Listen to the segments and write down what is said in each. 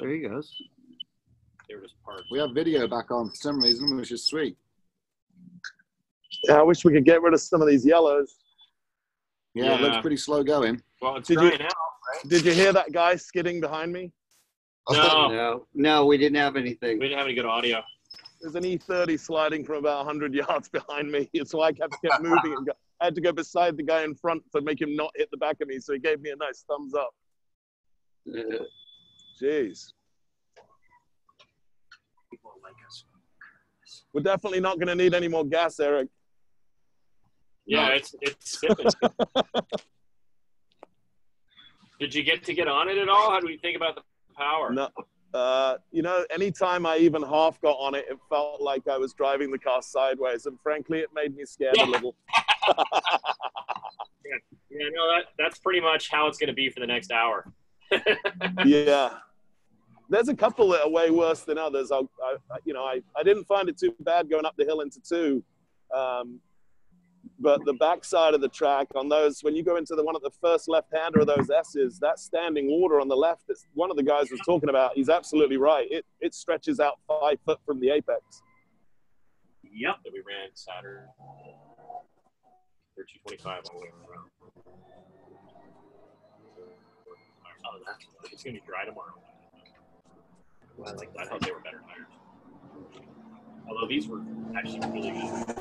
there he goes. They were just parked. We have video back on for some reason, which is sweet. Yeah, I wish we could get rid of some of these yellows. Yeah, it looks pretty slow going. Well, it's drying out, right? Did you hear that guy skidding behind me? No, we didn't have anything. We didn't have any good audio. There's an E30 sliding from about 100 yards behind me. So I kept moving and I had to go beside the guy in front to make him not hit the back of me. So he gave me a nice thumbs up. Jeez. People like us. We're definitely not going to need any more gas, Eric. Yeah, it's sipping. Did you get on it at all? How do we think about the power? No. You know, anytime I even half got on it, it felt like I was driving the car sideways. And frankly, it made me scared a little. Yeah, no, that's pretty much how it's going to be for the next hour. Yeah. There's a couple that are way worse than others. I didn't find it too bad going up the hill into 2. But the backside of the track on those, when you go into one of the first left-hander of those S's, that standing water on the left, that one of the guys was talking about, he's absolutely right. It stretches out 5 foot from the apex. Yep. That we ran Saturday. 225 all the way around. Oh, it's going to be dry tomorrow. I thought they were better tires. Although these were actually really good.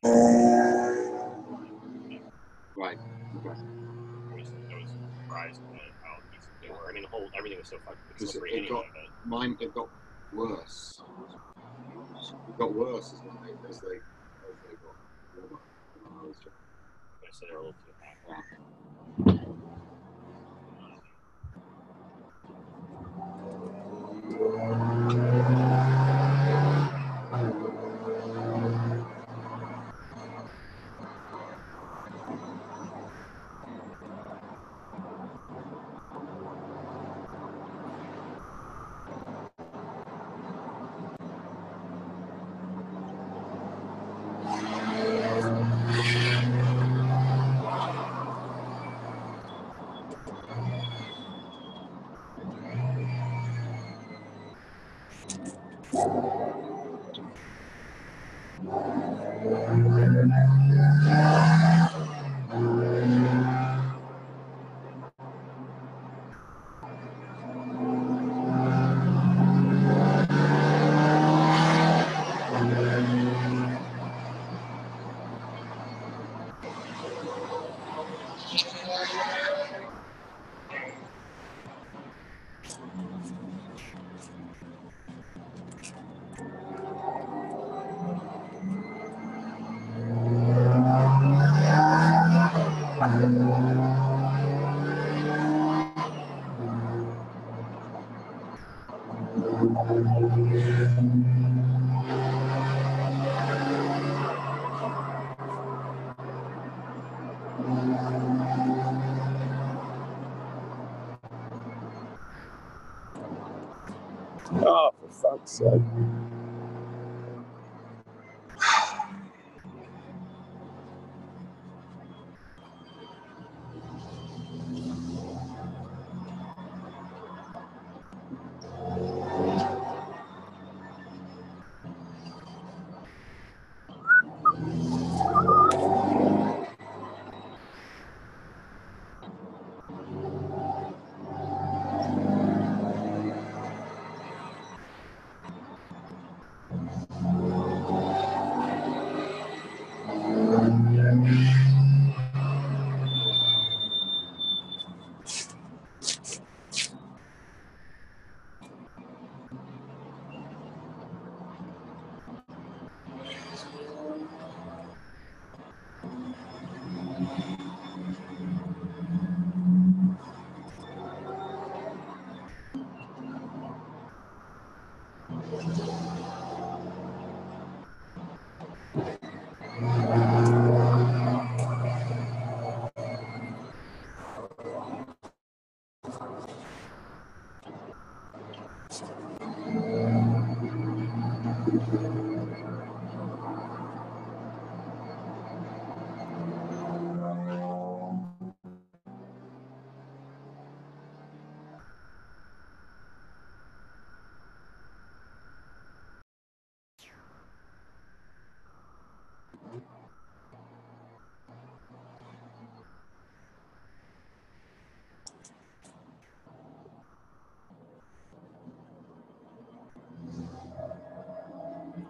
Right. Okay. I was surprised at how decent they were. I mean, everything was so fucking slippery It got worse. It got worse as they got warmer. I said they were a little too hot. Oh, for fuck's sake.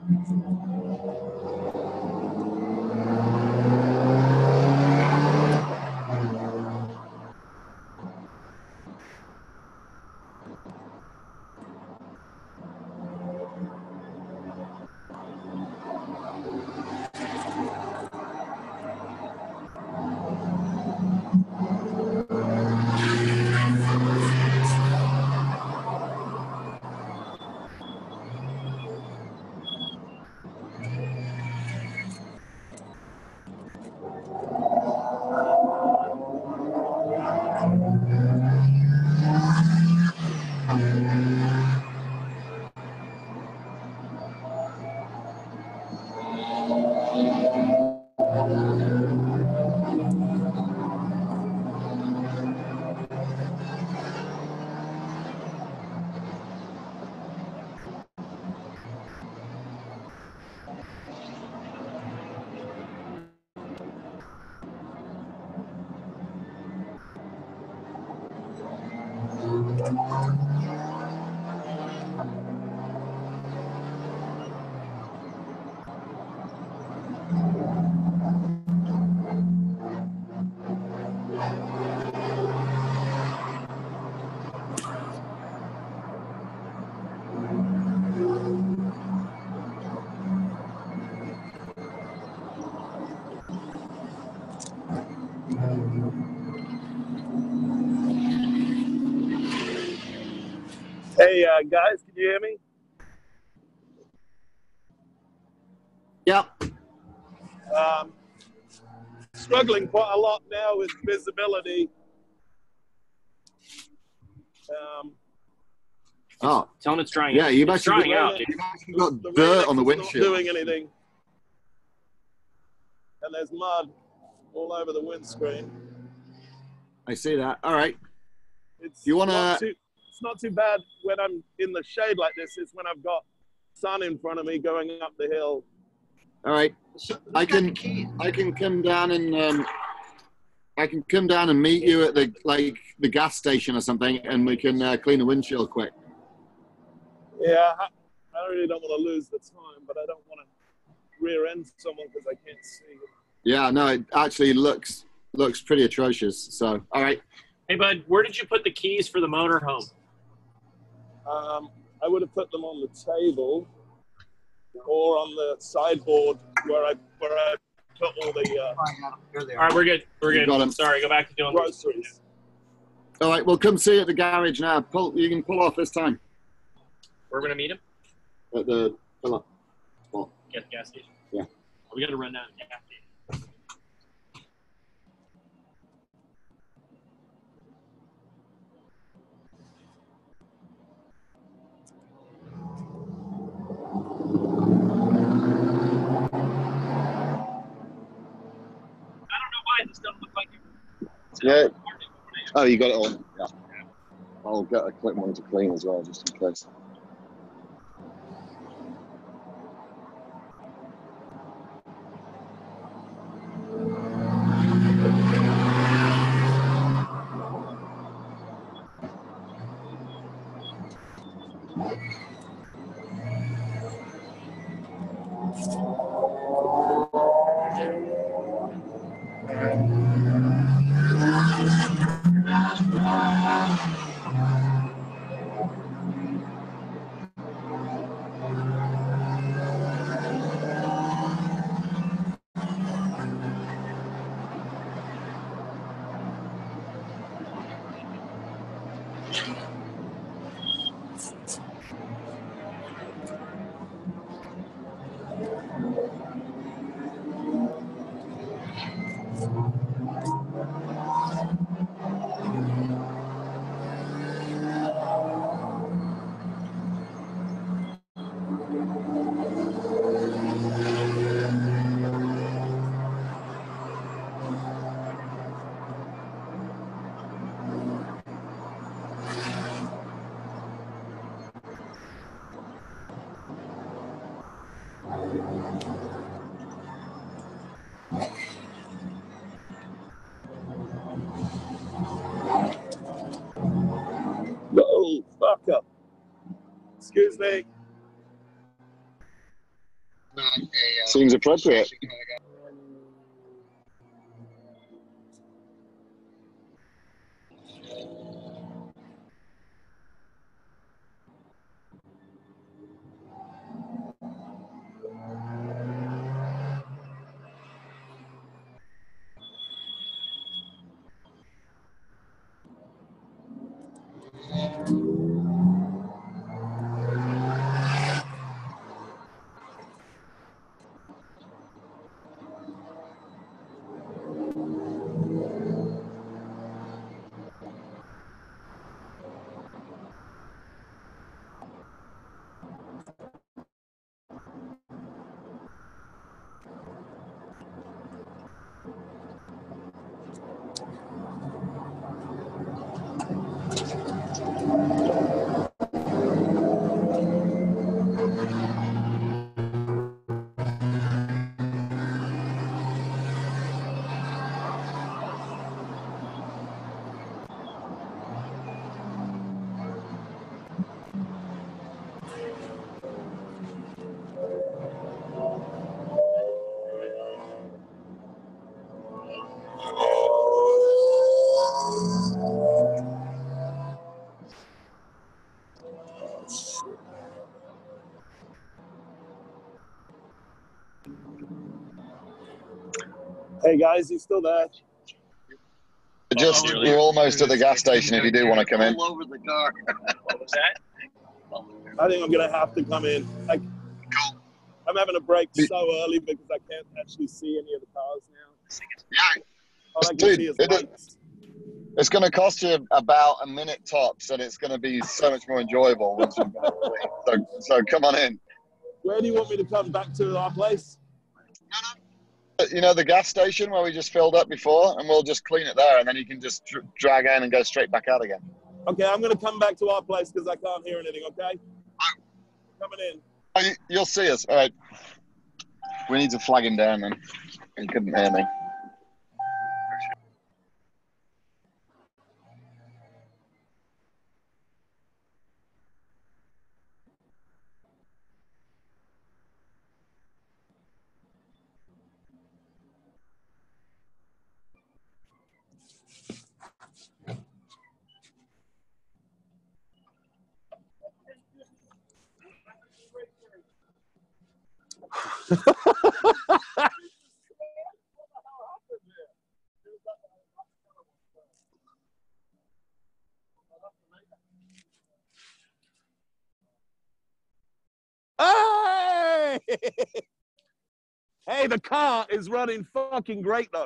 Hey, guys, can you hear me? Yep. Struggling quite a lot now with visibility. Oh, Tell him it's drying yeah, out. you've It's actually drying out, dude. got The dirt on the Rain-X is windshield. not doing anything. And there's mud all over the windscreen. I see that. All right. It's You wanna- It's not too bad when I'm in the shade like this. It's when I've got sun in front of me going up the hill. All right. So who's I got can- the key? I can come down and meet you at the gas station or something, and we can clean the windshield quick. Yeah, I really don't want to lose the time, but I don't want to rear end someone because I can't see. Yeah, no, it actually looks pretty atrocious. So, all right. Hey, bud, where did you put the keys for the motorhome? I would have put them on the table or on the sideboard where I put all the Here they All right, are. we're good. We're You got 'em. good. Sorry, go back to doing groceries. All right, well, come see you at the garage now. You can pull off this time We're going to meet him at the fill-up. at the gas station. Yeah. We got to run down to the gas station. I don't know why this doesn't look like it. Yeah. Oh, you got it on. Yeah. I'll get a quick one to clean as well, just in case. Little fucker. Excuse me. Seems appropriate. Hey guys, you still there? We're almost at the gas station if you do want to come in. What was that? I think I'm gonna have to come in. I'm having a break so early because I can't actually see any of the cars now. Yeah. All I can Dude, see is lights. It's going to cost you about a minute tops, and it's going to be so much more enjoyable once you've got it. So come on in. Where do you want me to come back to our place? You know the gas station where we just filled up before, and we'll just clean it there, and then you can just drag in and go straight back out again. Okay, I'm going to come back to our place because I can't hear anything, okay? Coming in. Oh, you'll see us. All right. We need to flag him down, then. He couldn't hear me. Hey! Hey, the car is running fucking great though.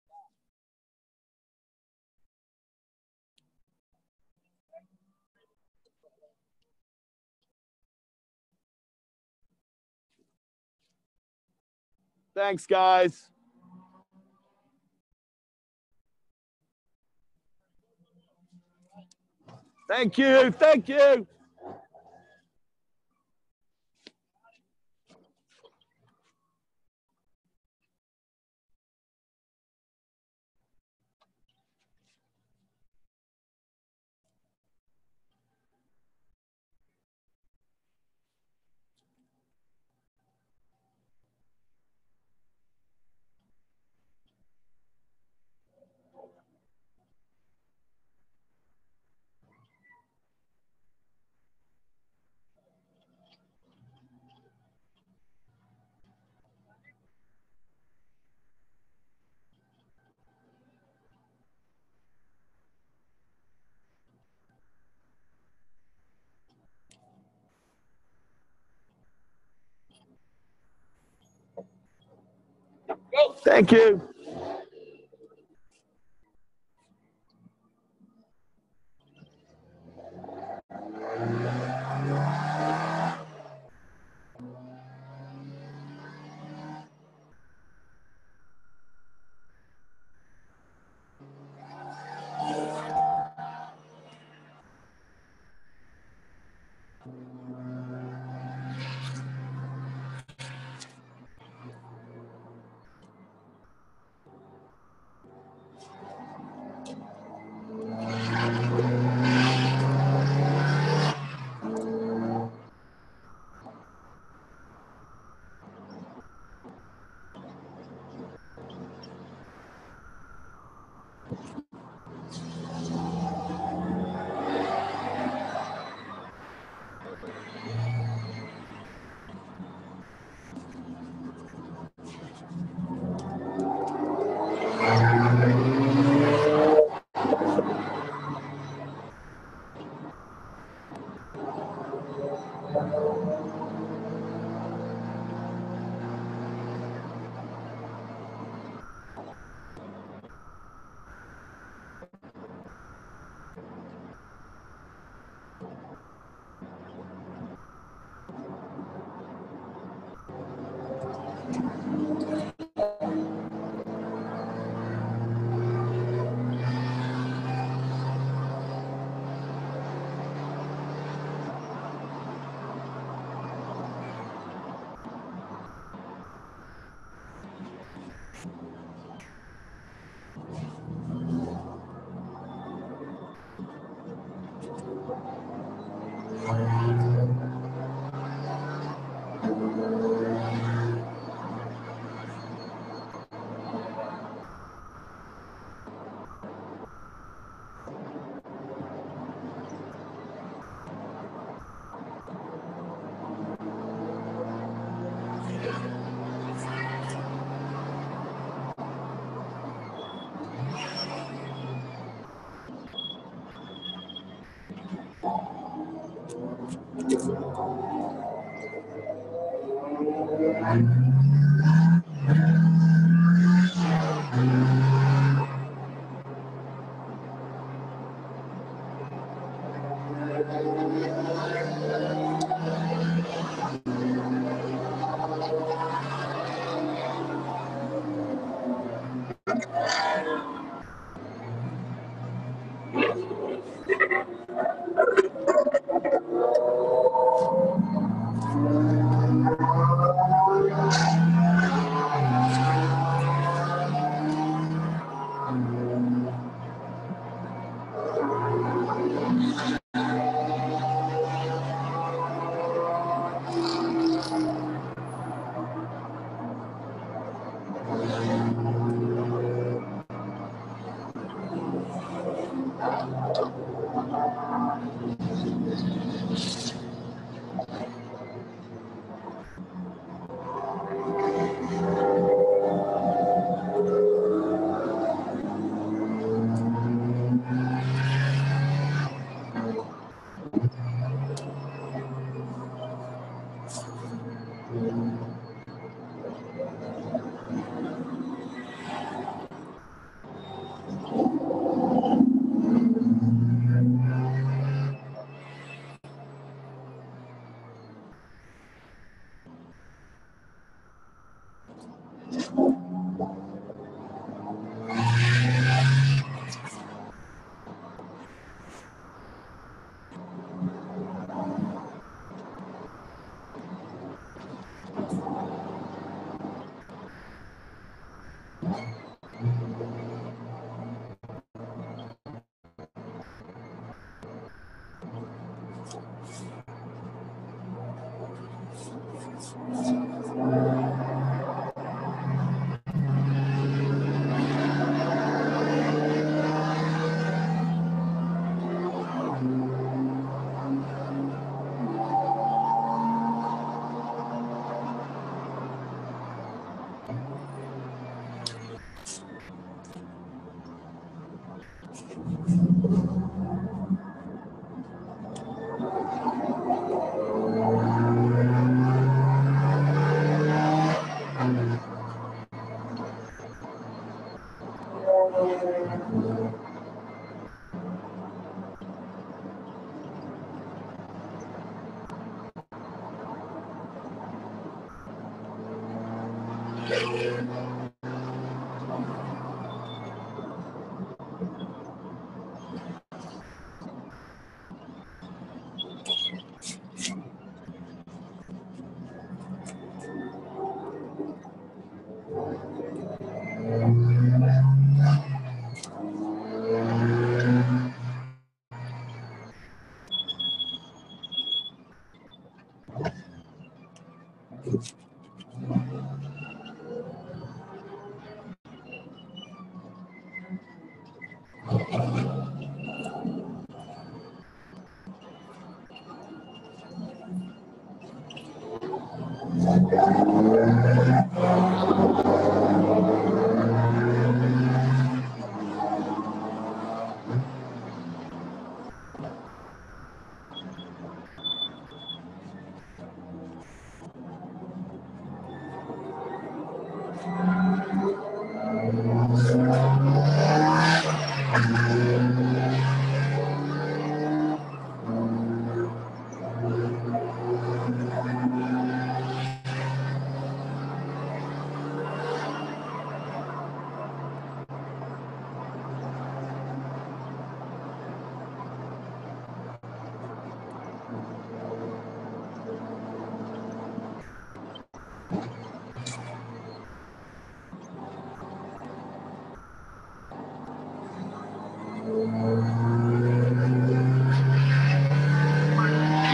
Thanks, guys. Thank you. Thank you. Thank you.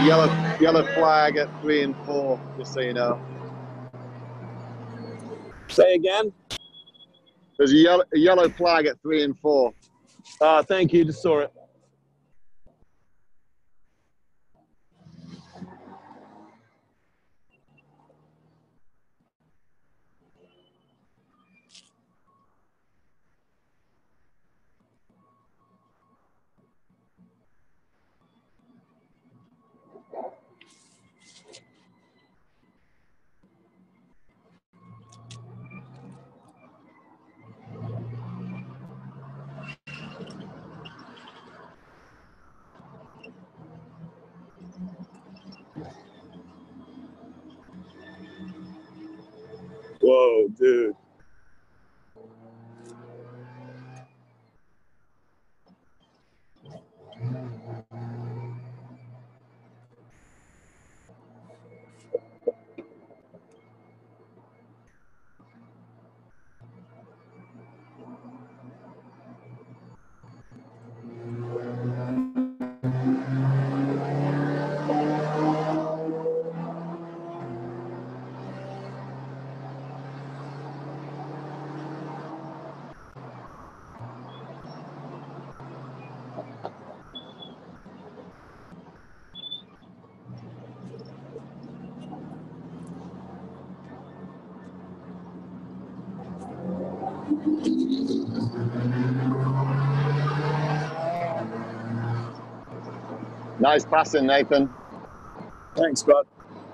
Yellow flag at 3 and 4, just so you know. Say again? There's a yellow flag at 3 and 4. Thank you, just saw it. Whoa, dude. Nice passing, Nathan. Thanks, bud.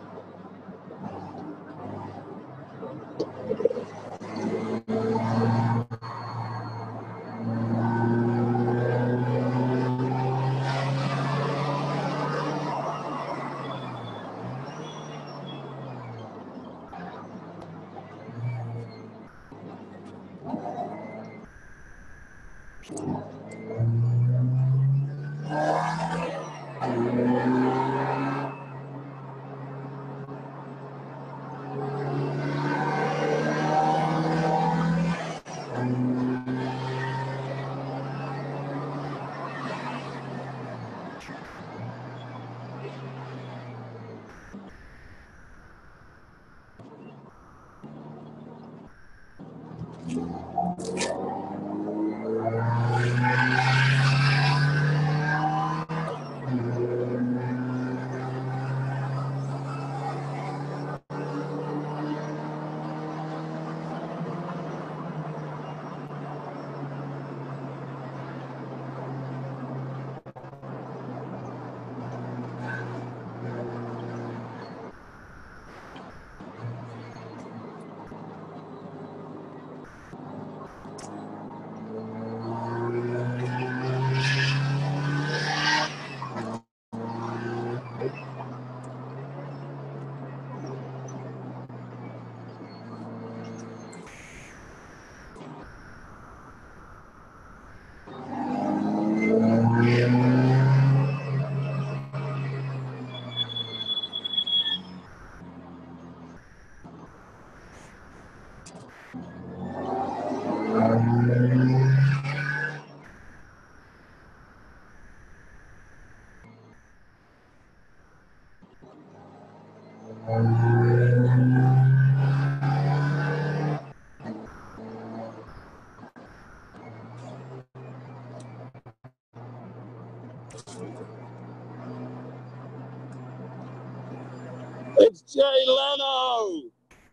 It's Jay Leno.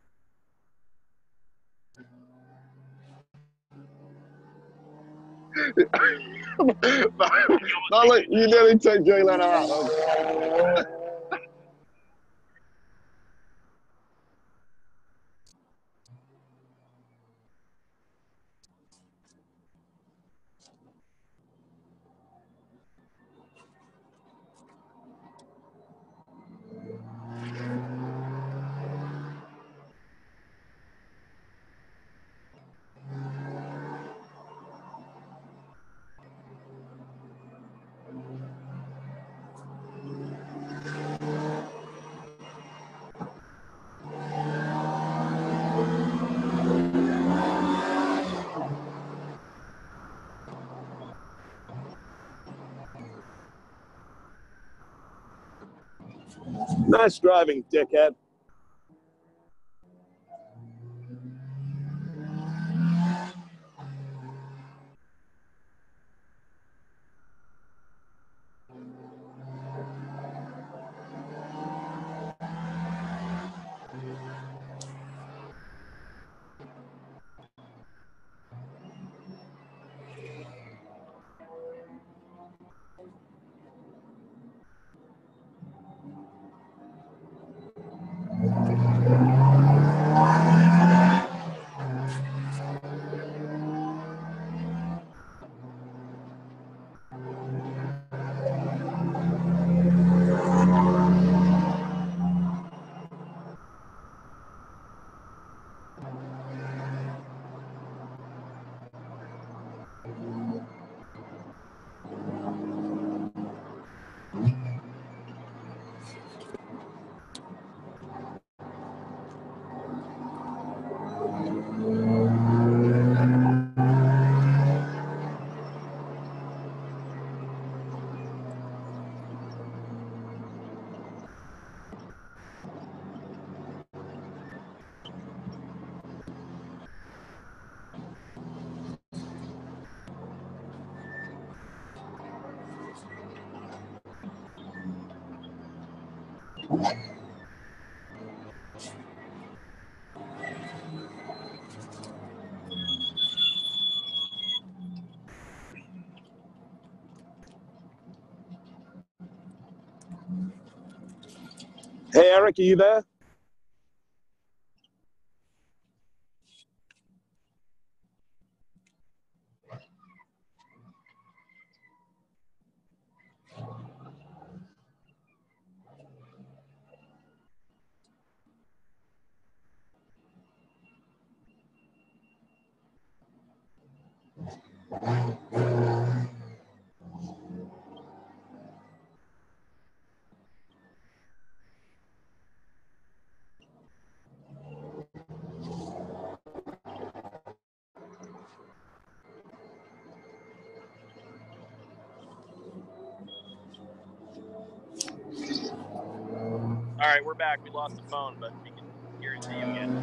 No, look, you nearly took Jay Leno out. Nice driving, dickhead. Hey, Eric, are you there? All right, we're back. We lost the phone, but we can hear and see you again.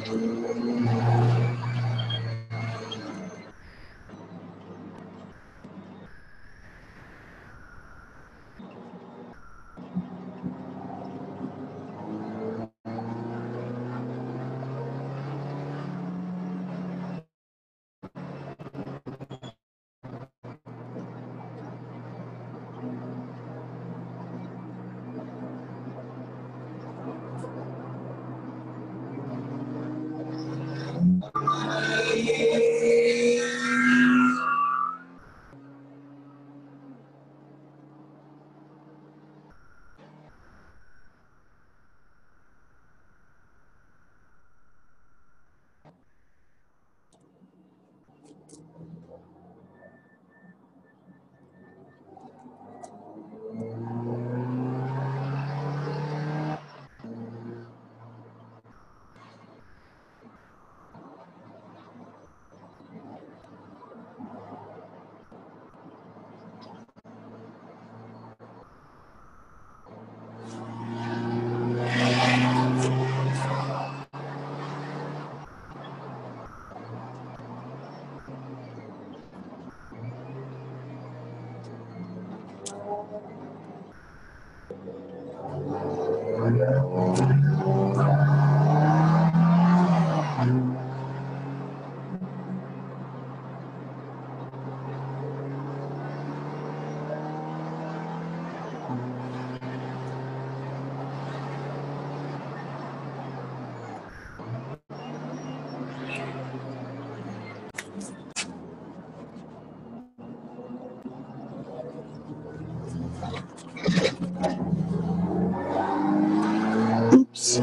Oops.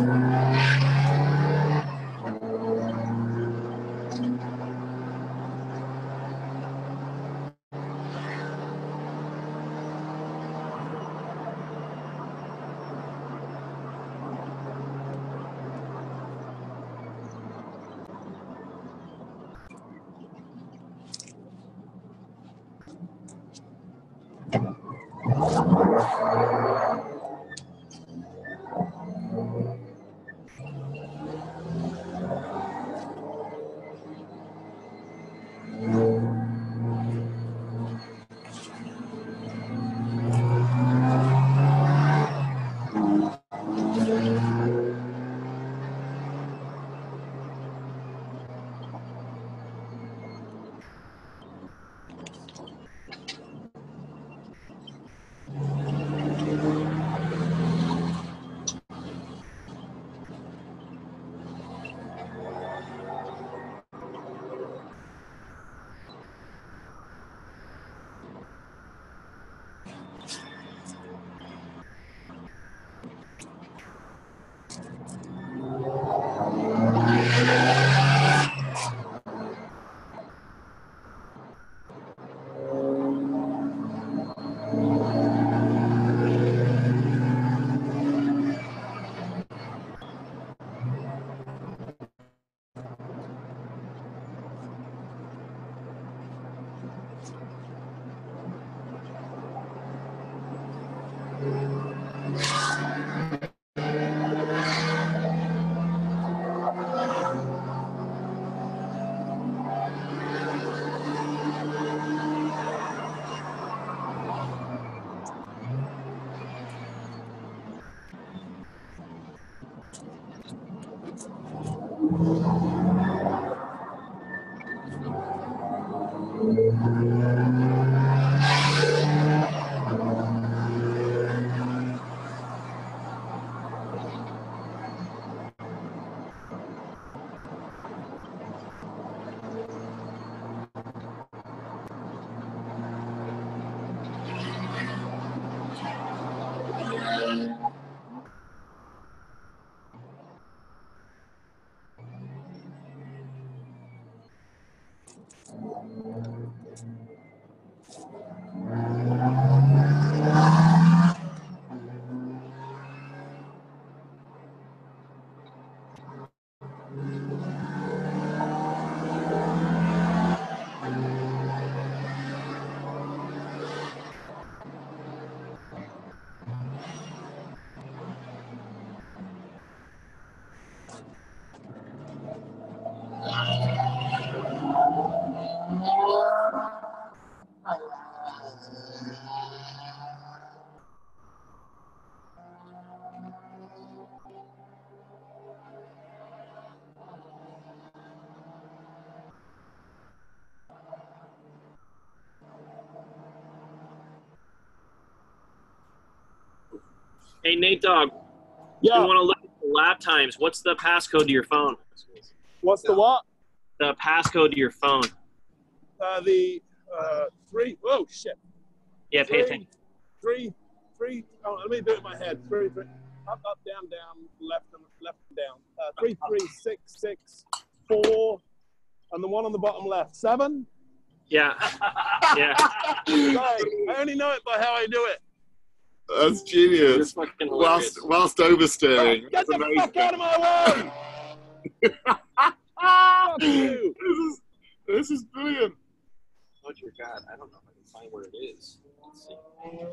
Hey, Nate Dogg, Yeah. you want to look at the lap times? What's the passcode to your phone? What's the what? The passcode to your phone. The 3. Oh shit. Yeah, pay attention. 3. Oh, let me do it in my head. 3. Up, down, left, and down. 3, 6, 6, 4, and the one on the bottom left. 7. Yeah. Yeah. Sorry, I only know it by how I do it. That's genius. It's fucking hilarious. Whilst oversteering. Get That's the amazing. fuck out of my way! Fuck you! This is brilliant. Oh, dear God. I don't know if I can find where it is. Let's see.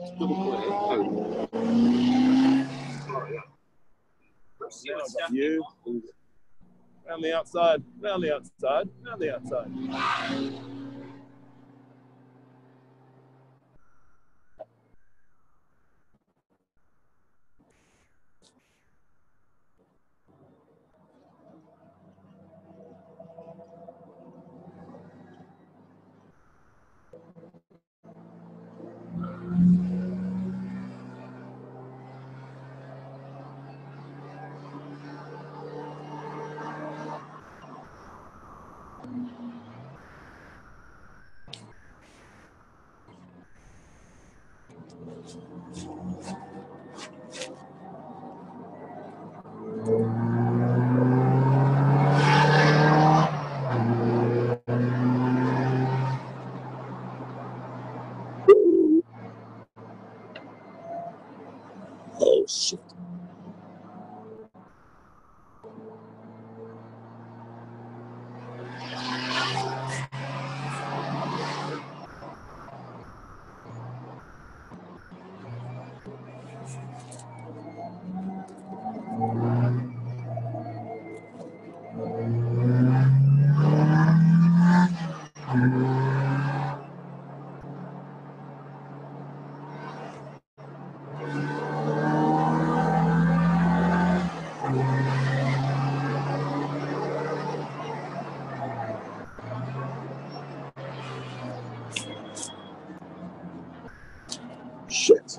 Now I got you. Round the outside. Round the outside. Round the outside. Oh shit. Shit.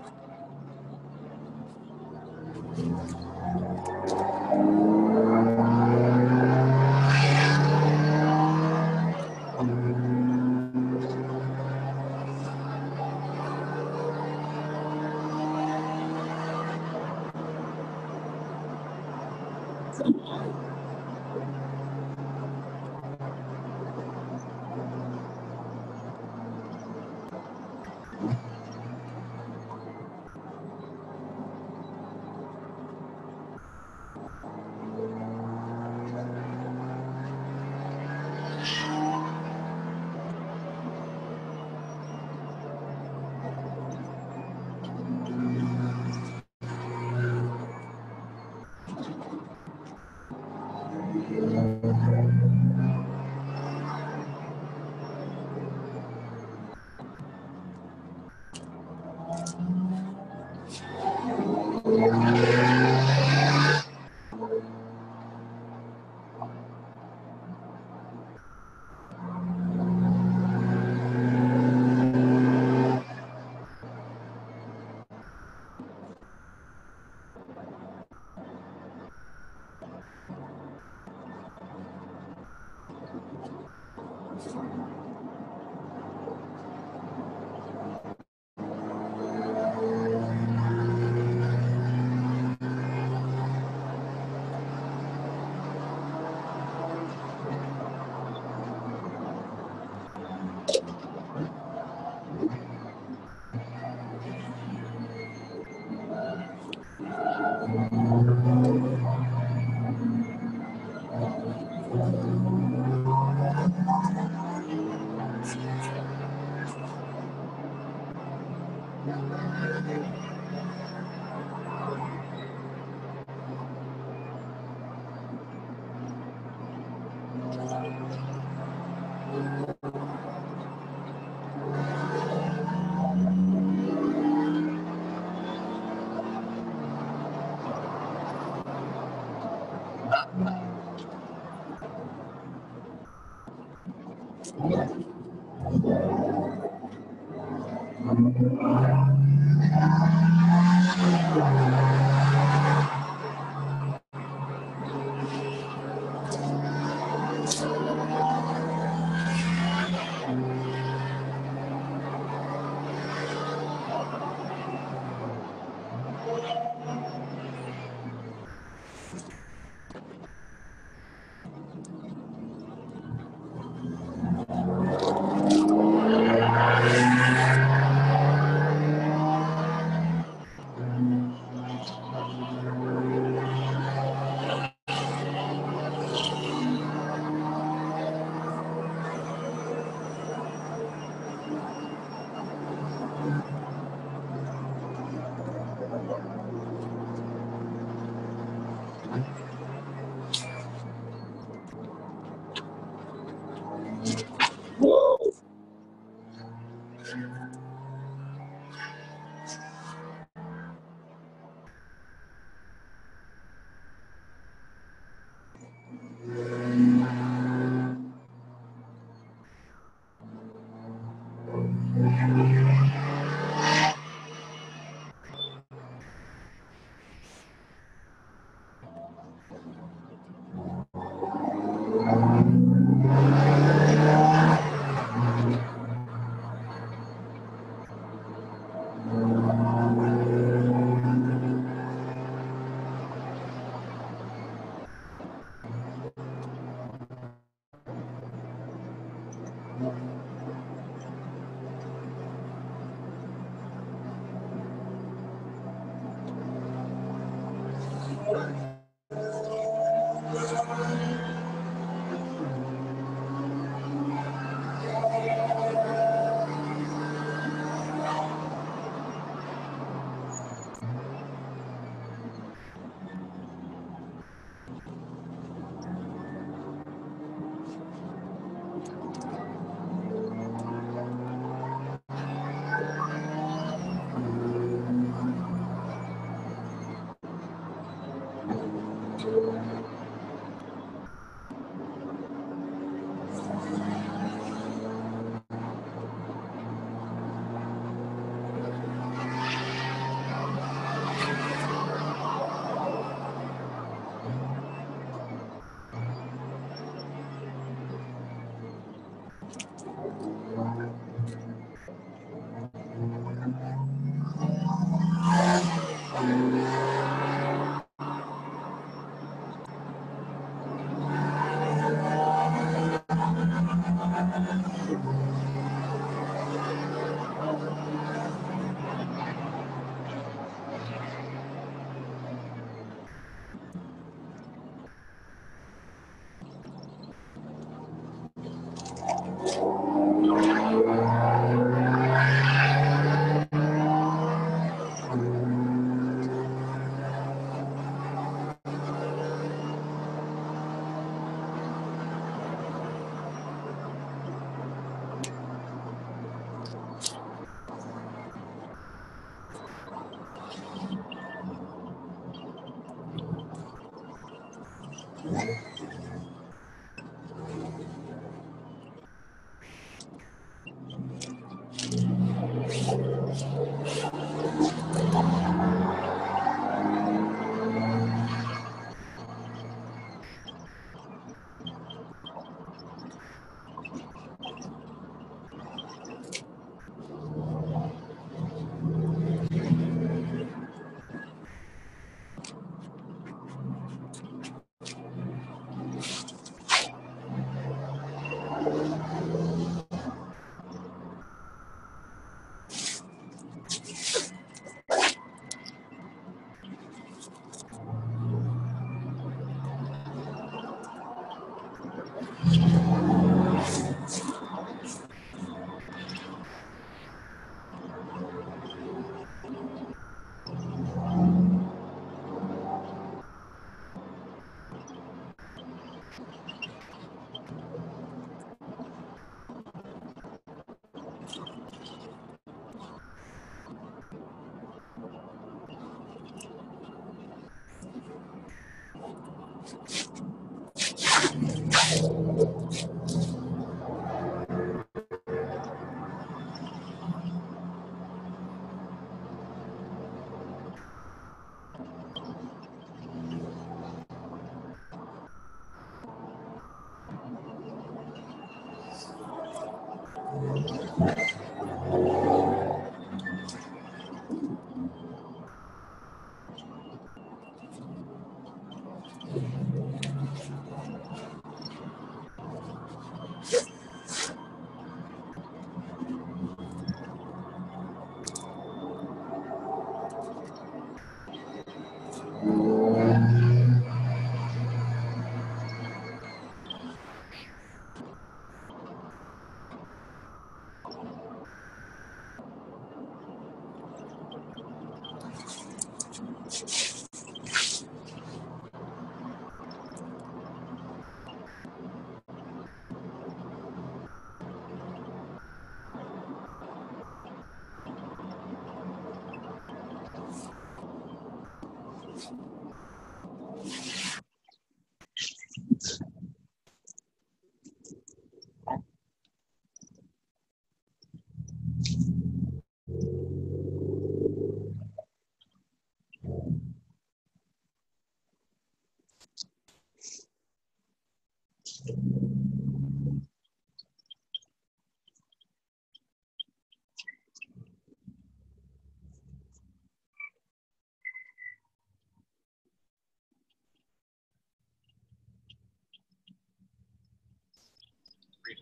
Briefly.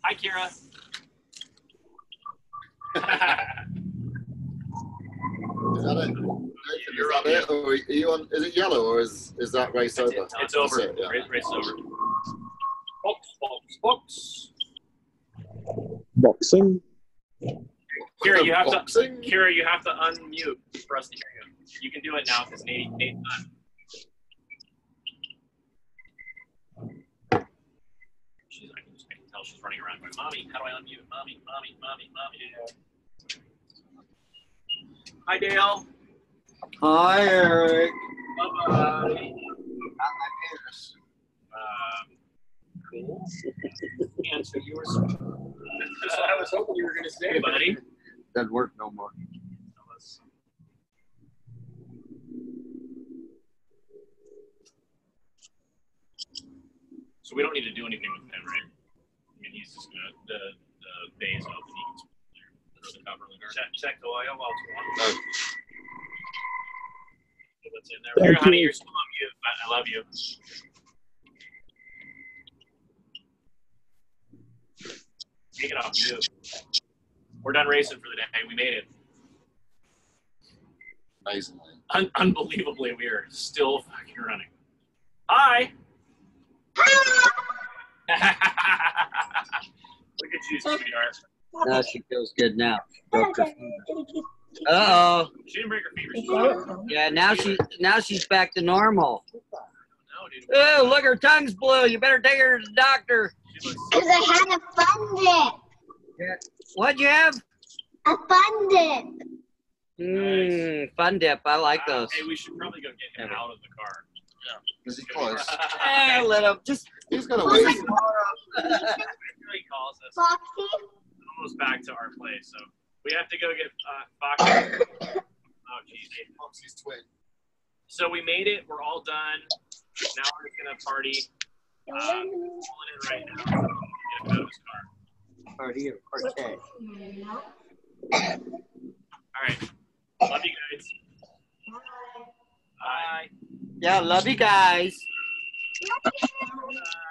Hi, Kira. Is that it? You're Is up. that it? Or are you on? Is it yellow or is that race That's over? it. It's over. That's it, yeah. Race over. Box. Boxing. Kira, you have to. Boxing? Kira, you have to unmute for us to hear you. You can do it now because Nate's done. I can tell she's running around going, "Mommy, how do I unmute? Mommy." Hi, Dale. Hi, Eric. Bye-bye. Not my penis. Cool. And so you were. That's what I was hoping you were going to say, buddy. Doesn't work no more. So we don't need to do anything with him, right? I mean, he's just gonna the base up and he can throw the cover in the guard. Check the oil while it's on. What's in there? Here, honey, you're still on mute. I love you. Take it off mute. We're done racing for the day. We made it. Amazingly. Unbelievably, we are still fucking running. Hi. Look at you, sweetheart. No, she feels good now. Uh-oh. She didn't break her fever. Yeah, now she's back to normal. No, dude. Oh, look, her tongue's blue. You better take her to the doctor. She looks Because I had a fun dip. What'd you have? A fun dip. Fun dip. I like those. Hey, we should probably go get him out of the car. Is he close? Let him just. He's gonna wait. He calls us. Foxy. Almost back to our place, so we have to go get Foxy. Oh, geez. Foxy's twin. So we made it. We're all done. Now we're just gonna party. Pulling in right now. Get him out of his car. Party or party? All right. Love you guys. Bye. Yeah, love you guys. Bye. Bye.